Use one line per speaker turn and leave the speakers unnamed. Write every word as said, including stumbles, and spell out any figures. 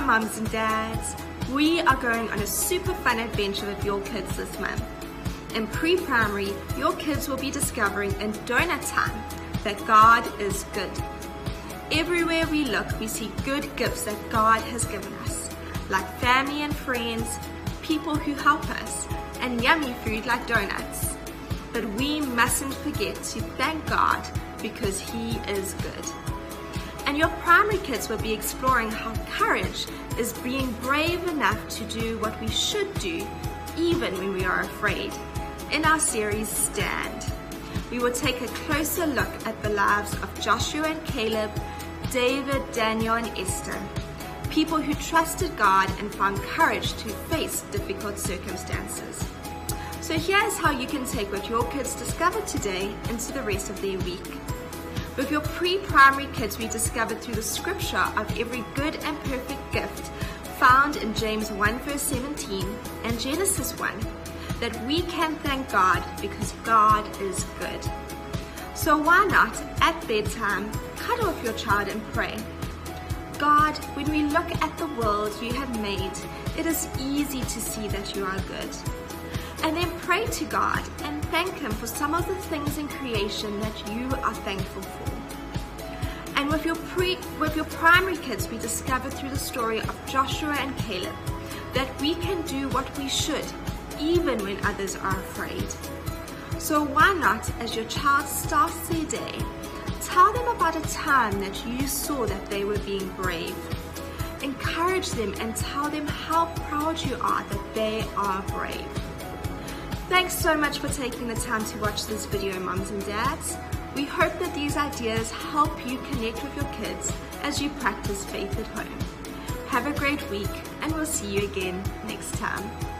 mums and dads. We are going on a super fun adventure with your kids this month. In pre-primary, your kids will be discovering in Donut Time that God is good. Everywhere we look, we see good gifts that God has given us, like family and friends, people who help us, and yummy food like donuts. But we mustn't forget to thank God because He is good. And your primary kids will be exploring how courage is being brave enough to do what we should do even when we are afraid. In our series Stand, we will take a closer look at the lives of Joshua and Caleb, David, Daniel and Esther, people who trusted God and found courage to face difficult circumstances. So here's how you can take what your kids discovered today into the rest of their week. With your pre-primary kids, we discovered through the scripture of every good and perfect gift found in James one verse seventeen and Genesis one, that we can thank God because God is good. So why not, at bedtime, cuddle with your child and pray. God, when we look at the world you have made, it is easy to see that you are good. And then pray to God and thank Him for some of the things in creation that you are thankful for. And with your pre, with your primary kids, we discovered through the story of Joshua and Caleb that we can do what we should, even when others are afraid. So why not, as your child starts their day, tell them about a time that you saw that they were being brave. Encourage them and tell them how proud you are that they are brave. Thanks so much for taking the time to watch this video, moms and dads. We hope that these ideas help you connect with your kids as you practice faith at home. Have a great week, and we'll see you again next time.